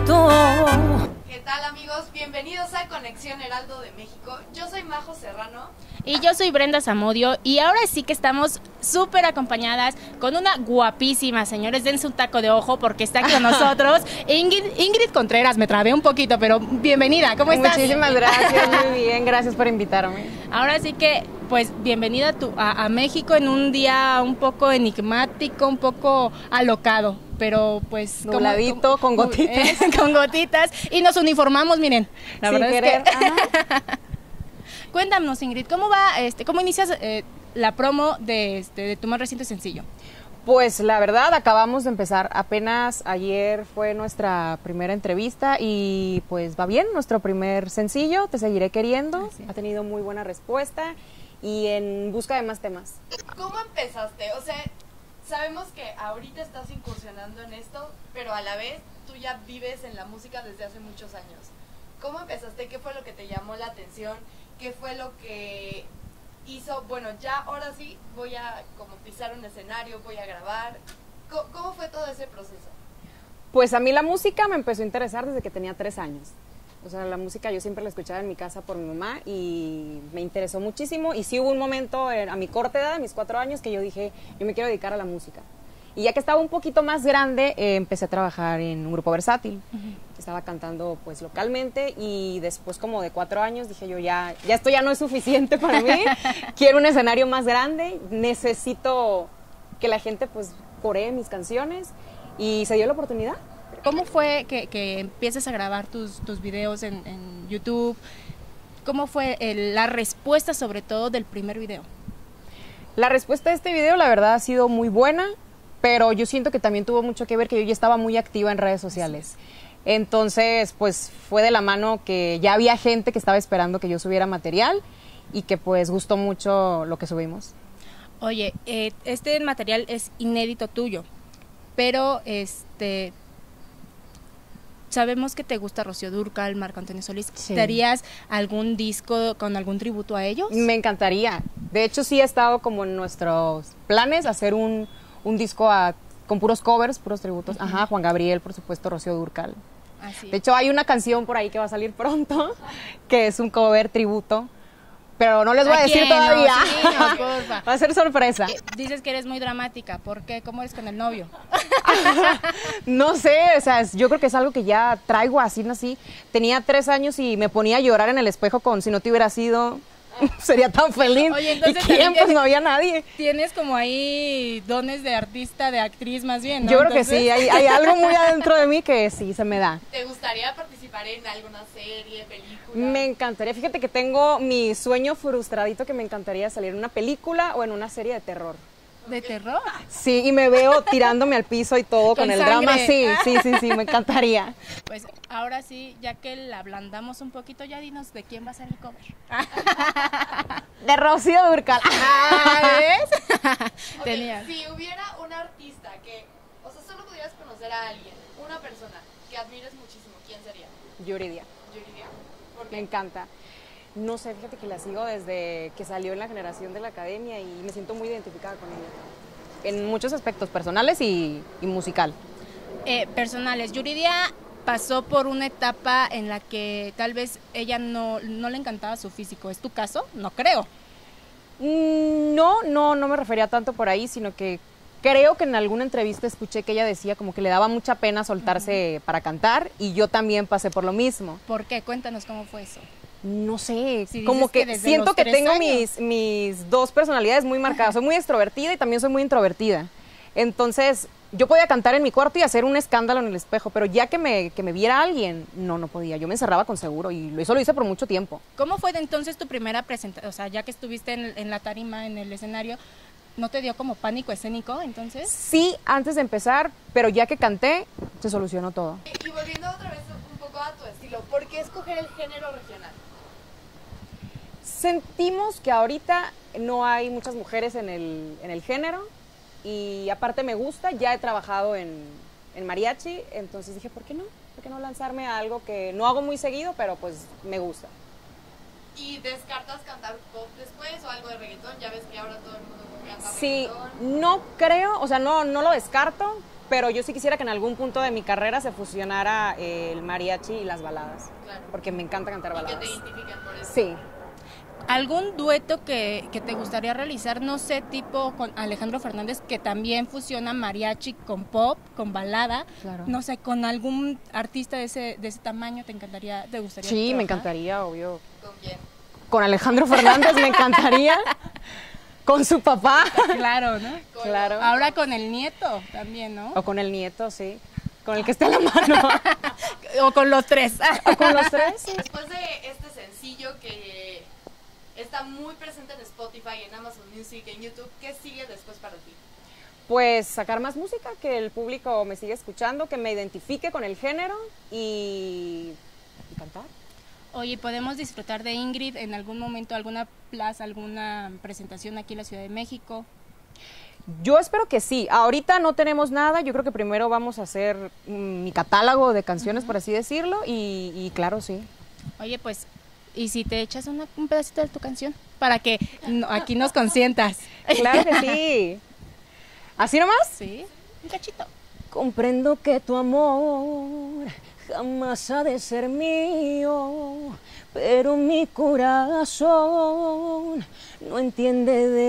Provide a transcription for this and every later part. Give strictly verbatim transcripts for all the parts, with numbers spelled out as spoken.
rato. ¿Qué tal, amigos? Bienvenidos a Conexión Heraldo de México. Yo soy Majo Serrano. Y yo soy Brenda Zamudio y ahora sí que estamos súper acompañadas con una guapísima, señores, dense un taco de ojo porque está con nosotros Ingrid, Ingrid Contreras. Me trabé un poquito, pero bienvenida, ¿cómo estás? Muchísimas gracias, muy bien, gracias por invitarme. Ahora sí que, pues, bienvenida a, tu, a, a México en un día un poco enigmático, un poco alocado, pero pues... Nubladito, con gotitas. Eh, con gotitas, y nos uniformamos, miren, la Sin verdad querer. es que... Cuéntanos, Ingrid, ¿cómo va, este, cómo inicias eh, la promo de, este, de tu más reciente sencillo? Pues la verdad, acabamos de empezar, apenas ayer fue nuestra primera entrevista y pues va bien, nuestro primer sencillo, Te Seguiré Queriendo, sí. Ha tenido muy buena respuesta y en busca de más temas. ¿Cómo empezaste? O sea, sabemos que ahorita estás incursionando en esto, pero a la vez tú ya vives en la música desde hace muchos años. ¿Cómo empezaste? ¿Qué fue lo que te llamó la atención? ¿Qué fue lo que hizo? Bueno, ya ahora sí voy a como pisar un escenario, voy a grabar. ¿Cómo, cómo fue todo ese proceso? Pues a mí la música me empezó a interesar desde que tenía tres años. O sea, la música yo siempre la escuchaba en mi casa por mi mamá y me interesó muchísimo. Y sí hubo un momento eh, a mi corta edad, a mis cuatro años, que yo dije, yo me quiero dedicar a la música. Y ya que estaba un poquito más grande, eh, empecé a trabajar en un grupo versátil. Uh-huh. Estaba cantando pues localmente y después como de cuatro años dije yo, ya, ya esto ya no es suficiente para mí. Quiero un escenario más grande, necesito que la gente pues coree mis canciones y se dio la oportunidad. ¿Cómo fue que, que empieces a grabar tus, tus videos en, en YouTube? ¿Cómo fue el, la respuesta sobre todo del primer video? La respuesta de este video la verdad ha sido muy buena, pero yo siento que también tuvo mucho que ver que yo ya estaba muy activa en redes sociales. Entonces, pues fue de la mano que ya había gente que estaba esperando que yo subiera material y que pues gustó mucho lo que subimos. Oye, eh, este material es inédito tuyo, pero este... sabemos que te gusta Rocío Dúrcal, Marco Antonio Solís. Sí. ¿Te harías algún disco con algún tributo a ellos? Me encantaría. De hecho, sí ha estado como en nuestros planes hacer un, un disco a, con puros covers, puros tributos. Uh-huh. Ajá, Juan Gabriel, por supuesto, Rocío Dúrcal. Así de hecho, hay una canción por ahí que va a salir pronto, que es un cover tributo. Pero no les voy a, a decir quién? Todavía. No, sí, no, porfa. Va a ser sorpresa. Dices que eres muy dramática. ¿Por qué? ¿Cómo eres con el novio? No sé, o sea, yo creo que es algo que ya traigo así, nací. Tenía tres años y me ponía a llorar en el espejo con Si no te hubiera sido, sería tan feliz. Oye, entonces, ¿y quién? Pues no había nadie. Tienes como ahí dones de artista, de actriz más bien, ¿no? Yo creo entonces... que sí, hay, hay algo muy adentro de mí que sí se me da. ¿Te gustaría participar en alguna serie, película? Me encantaría, fíjate que tengo mi sueño frustradito que me encantaría salir en una película o en una serie de terror. ¿De terror? Sí, y me veo tirándome al piso y todo con, con el sangre. Drama, sí, sí, sí, sí, me encantaría. Pues ahora sí, ya que la ablandamos un poquito, ya dinos de quién va a ser el cover. De Rocío Dúrcal. Ah, ¿ves? Okay, si hubiera un artista que, o sea, solo pudieras conocer a alguien, una persona que admires muchísimo, ¿quién sería? Yuridia. Yuridia. ¿Por qué? Me encanta. No sé, fíjate que la sigo desde que salió en la generación de la academia y me siento muy identificada con ella. En muchos aspectos, personales y, y musical. Eh, personales. Yuridia pasó por una etapa en la que tal vez ella no, no le encantaba su físico. ¿Es tu caso? No creo. Mm, no, no, no me refería tanto por ahí, sino que creo que en alguna entrevista escuché que ella decía como que le daba mucha pena soltarse uh-huh. para cantar y yo también pasé por lo mismo. ¿Por qué? Cuéntanos cómo fue eso. No sé, si como que, que siento que tengo mis, mis dos personalidades muy marcadas. Soy muy extrovertida y también soy muy introvertida. Entonces, yo podía cantar en mi cuarto y hacer un escándalo en el espejo, pero ya que me, que me viera alguien, no, no podía. Yo me encerraba con seguro y eso lo hice por mucho tiempo. ¿Cómo fue de entonces tu primera presentación? O sea, ya que estuviste en, en la tarima, en el escenario, ¿no te dio como pánico escénico entonces? Sí, antes de empezar, pero ya que canté, se solucionó todo. Y, y volviendo otra vez un poco a tu estilo, ¿por qué escoger el género regional? Sentimos que ahorita no hay muchas mujeres en el, en el género y aparte me gusta, ya he trabajado en, en mariachi, entonces dije, ¿por qué no? ¿Por qué no lanzarme a algo que no hago muy seguido, pero pues me gusta? ¿Y descartas cantar pop después o algo de reggaetón? Ya ves que ahora todo el mundo canta sí, reggaetón. No creo, o sea, no, no lo descarto, pero yo sí quisiera que en algún punto de mi carrera se fusionara eh, el mariachi y las baladas, Claro. porque me encanta cantar Y que baladas. te identifican por eso. Sí. ¿Algún dueto que, que te gustaría realizar, no sé, tipo con Alejandro Fernández, que también fusiona mariachi con pop, con balada? Claro. No sé, con algún artista de ese, de ese tamaño, ¿te encantaría, te gustaría Sí, me trabajar? encantaría, obvio. ¿Con quién? Con Alejandro Fernández me encantaría. Con su papá. Claro, ¿no? Con Claro. Ahora con el nieto también, ¿no? O con el nieto, sí. Con el que esté a la mano. O con los tres. O con los tres. Sí. Después de este sencillo que está muy presente en Spotify, en Amazon Music, en YouTube, ¿qué sigue después para ti? Pues sacar más música, que el público me siga escuchando, que me identifique con el género y, y cantar. Oye, ¿podemos disfrutar de Ingrid en algún momento, alguna plaza, alguna presentación aquí en la Ciudad de México? Yo espero que sí. Ahorita no tenemos nada. Yo creo que primero vamos a hacer mm, mi catálogo de canciones, uh-huh. por así decirlo. Y, y claro, sí. Oye, pues, ¿y si te echas una, un pedacito de tu canción? Para que no, aquí nos consientas. Claro que sí. ¿Así nomás? Sí, un cachito. Comprendo que tu amor jamás ha de ser mío, pero mi corazón no entiende de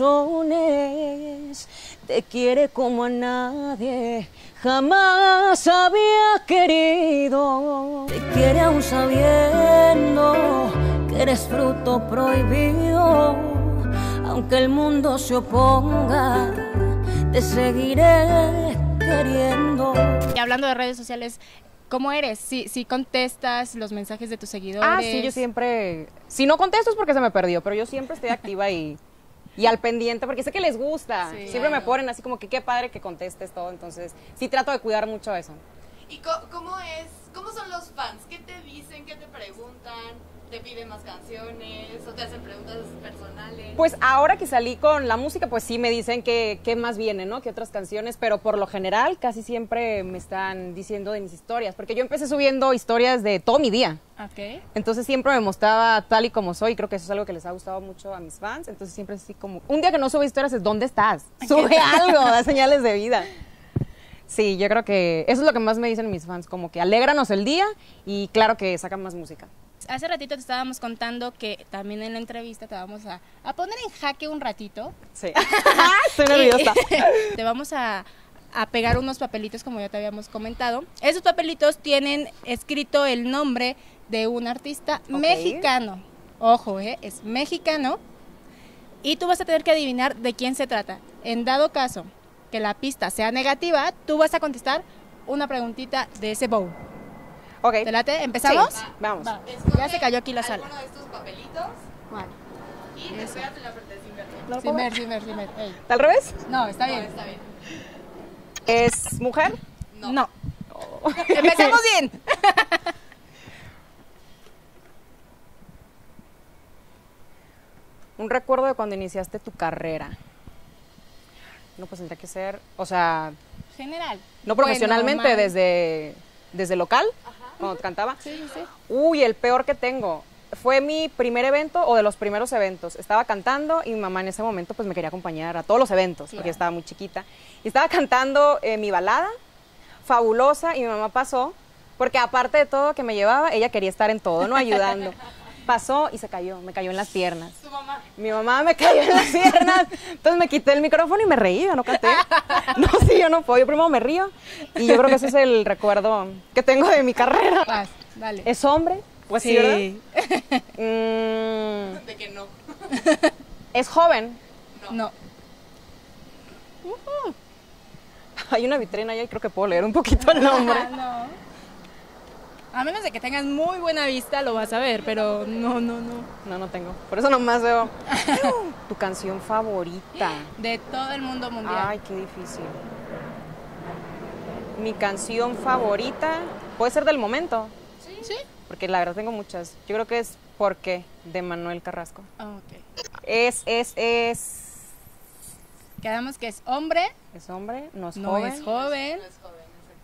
razones. Te quiere como a nadie jamás había querido. Te quiere aún sabiendo que eres fruto prohibido. Aunque el mundo se oponga, te seguiré queriendo. Y hablando de redes sociales, ¿cómo eres? Si, si contestas los mensajes de tus seguidores. Ah, sí, yo siempre... Si no contesto es porque se me perdió, pero yo siempre estoy activa y, y al pendiente, porque sé que les gusta. Sí, siempre claro. me ponen así como que qué padre que contestes todo, entonces sí trato de cuidar mucho eso. ¿Y co cómo es, cómo son los fans? ¿Qué te dicen? ¿Qué te preguntan? ¿Te piden más canciones? ¿O te hacen preguntas personales? Pues ahora que salí con la música, pues sí me dicen que qué más viene, ¿no? Que otras canciones, pero por lo general casi siempre me están diciendo de mis historias, porque yo empecé subiendo historias de todo mi día. Ok. Entonces siempre me mostraba tal y como soy, y creo que eso es algo que les ha gustado mucho a mis fans, entonces siempre así como, un día que no sube historias es ¿dónde estás? Sube algo, da señales de vida. Sí, yo creo que eso es lo que más me dicen mis fans, como que alégranos el día y claro que sacan más música. Hace ratito te estábamos contando que también en la entrevista te vamos a, a poner en jaque un ratito. Sí. Estoy nerviosa. Te vamos a, a pegar unos papelitos como ya te habíamos comentado. Esos papelitos tienen escrito el nombre de un artista Ok. mexicano. Ojo, ¿eh? Es mexicano. Y tú vas a tener que adivinar de quién se trata. En dado caso que la pista sea negativa, tú vas a contestar una preguntita de ese bowl. Ok. ¿Te late? ¿Empezamos? Sí, vamos. Va. Escoge Ya se cayó aquí la sala. alguno de estos papelitos y te pegas en la frente sin verlo. Sin ver, sin ver, sin ver. Ey. ¿Está al revés? No, está No, bien. está bien. ¿Es mujer? No. No. Empezamos bien. Un recuerdo de cuando iniciaste tu carrera. No, pues tendría que ser, o sea, General. no profesionalmente, Bueno, mal. desde, desde local, cuando cantaba. Sí, sí, sí. Uy, el peor que tengo. Fue mi primer evento o de los primeros eventos. Estaba cantando y mi mamá en ese momento pues me quería acompañar a todos los eventos porque Claro. estaba muy chiquita. Y estaba cantando eh, mi balada, fabulosa, y mi mamá pasó, porque aparte de todo que me llevaba, ella quería estar en todo, ¿no? Ayudando. Pasó y se cayó, me cayó en las piernas. Tu mamá. Mi mamá me cayó en las piernas, entonces me quité el micrófono y me reí, yo no canté. No, sí, yo no puedo, yo primero me río y yo creo que ese es el recuerdo que tengo de mi carrera. Vas, dale. ¿Es hombre? Pues sí, ¿verdad? sí. Mm, De que no. ¿Es joven? No. Hay una vitrina allá y creo que puedo leer un poquito el nombre. No. A menos de que tengas muy buena vista, lo vas a ver, pero no, no, no. No, no tengo. Por eso nomás veo tu canción favorita. De todo el mundo mundial. Ay, qué difícil. Mi canción favorita puede ser del momento, ¿Sí? porque la verdad tengo muchas. Yo creo que es ¿Por qué? De Manuel Carrasco. Ah, ok. Es, es, es... Quedamos que es hombre, ¿Es hombre? ¿No es no joven? es joven. No es joven, exacto.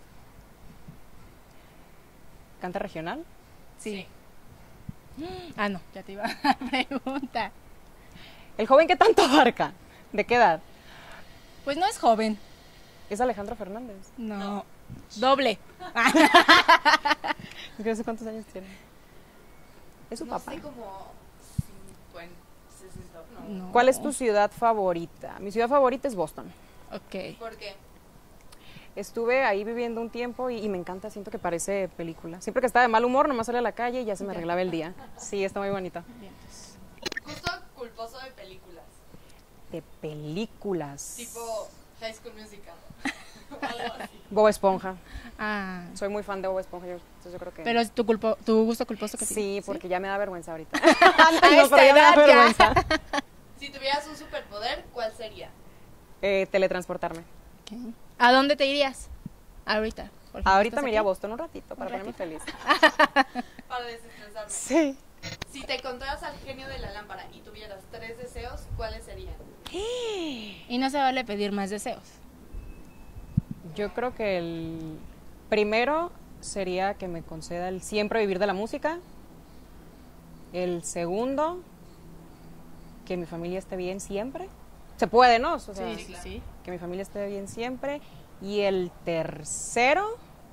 ¿Canta regional? Sí. Ah, no, ya te iba a preguntar. ¿El joven qué tanto abarca? ¿De qué edad? Pues no es joven. Es Alejandro Fernández. No. No. Doble. No sé cuántos años tiene. Es su no papá. sé, como cincuenta, sesenta, no. No. ¿Cuál es tu ciudad favorita? Mi ciudad favorita es Boston. Ok. ¿Por qué? Estuve ahí viviendo un tiempo y, y me encanta, siento que parece película. Siempre que estaba de mal humor, nomás salía a la calle y ya se me Ya. arreglaba el día. Sí, está muy bonito. Bien, pues. Justo culposo de películas. De películas. Tipo High School Musical. O algo así. Bob Esponja. Ah. Soy muy fan de Bob Esponja, yo, entonces yo creo que... Pero es tu, culpo, tu gusto culposo que sí, tienes, porque ya me da vergüenza ahorita. A Antes no, esta pero ya me da edad ya. vergüenza. Si tuvieras un superpoder, ¿cuál sería? Eh, teletransportarme. Ok. ¿A dónde te irías? Ahorita. por ejemplo, Ahorita ¿estás me iría a aquí? Boston un ratito para ratito. ponerme feliz. Para desestresarme. Sí. Si te encontraras al genio de la lámpara y tuvieras tres deseos, ¿cuáles serían? Y no se vale pedir más deseos. Yo creo que el primero sería que me conceda el siempre vivir de la música. El segundo, que mi familia esté bien siempre. Se puede, ¿no? O sea, Sí, sí, sí. que mi familia esté bien siempre. Y el tercero,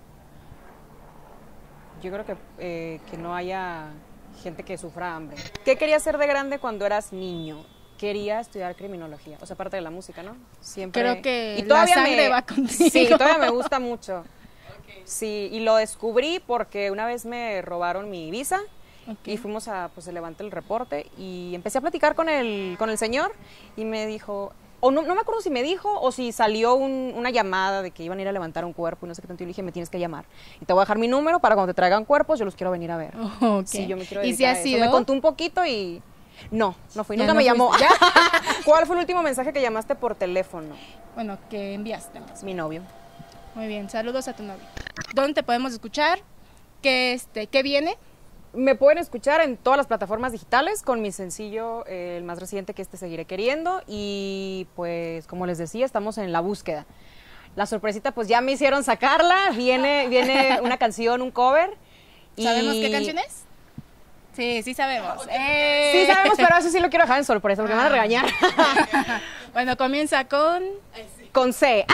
yo creo que, eh, que no haya gente que sufra hambre. ¿Qué querías ser de grande cuando eras niño? Quería estudiar criminología, o sea, aparte de la música, ¿no? Siempre. Creo que y la todavía sangre me, va contigo. Sí, todavía me gusta mucho. Ok. Sí, y lo descubrí porque una vez me robaron mi visa. Ok. Y fuimos a, pues se levantó el reporte y empecé a platicar con el, con el señor y me dijo, o no, no me acuerdo si me dijo o si salió un- una llamada de que iban a ir a levantar un cuerpo y no sé qué tanto, y le dije, me tienes que llamar. Y te voy a dejar mi número para cuando te traigan cuerpos, yo los quiero venir a ver. Ok. Sí, yo me quiero ¿Y dedicar si a ha eso. sido? Me contó un poquito y... No, no fui, Ya nunca no me llamó. fuiste. ¿Cuál fue el último mensaje que llamaste por teléfono? Bueno, que enviaste. Es mi novio. Muy bien, saludos a tu novio. ¿Dónde te podemos escuchar? ¿Qué, este, ¿qué viene? Me pueden escuchar en todas las plataformas digitales con mi sencillo, eh, el más reciente, que este Seguiré Queriendo. Y pues, como les decía, estamos en la búsqueda. La sorpresita, pues ya me hicieron sacarla. Viene, viene una canción, un cover. y- ¿Sabemos qué canción es? Sí, sí sabemos. ¡Eh! Sí sabemos, pero eso sí lo quiero dejar en sorpresa, porque me van a Ah. regañar. Bueno, comienza con... Ay, sí. Con C.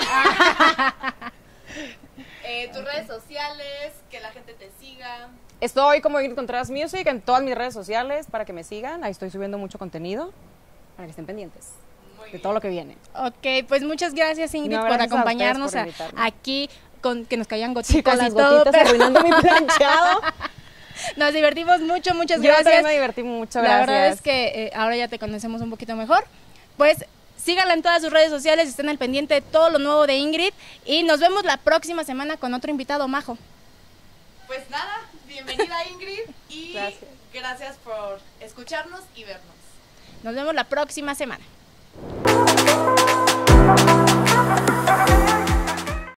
Eh, tus redes sociales, que la gente te siga. Estoy como Ingrid Contreras Music en todas mis redes sociales para que me sigan. Ahí estoy subiendo mucho contenido para que estén pendientes Muy de bien. todo lo que viene. Ok, pues muchas gracias, Ingrid, No, por gracias a ustedes acompañarnos por a- invitarme. aquí, con que nos caían gotitas Sí, con y las todo, gotitas pero arruinando mi planchado. nos divertimos mucho, muchas Yo también gracias. me divertí mucho, La gracias. verdad es que eh, ahora ya te conocemos un poquito mejor. Pues síganla en todas sus redes sociales, estén al pendiente de todo lo nuevo de Ingrid y nos vemos la próxima semana con otro invitado majo. Pues nada, bienvenida Ingrid y Gracias. gracias por escucharnos y vernos. Nos vemos la próxima semana.